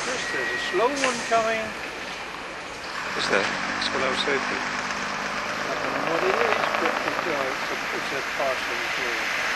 Chris, there's a slow one coming. Is there? That's what I was hoping. I don't know what it is, but it's a partial slow.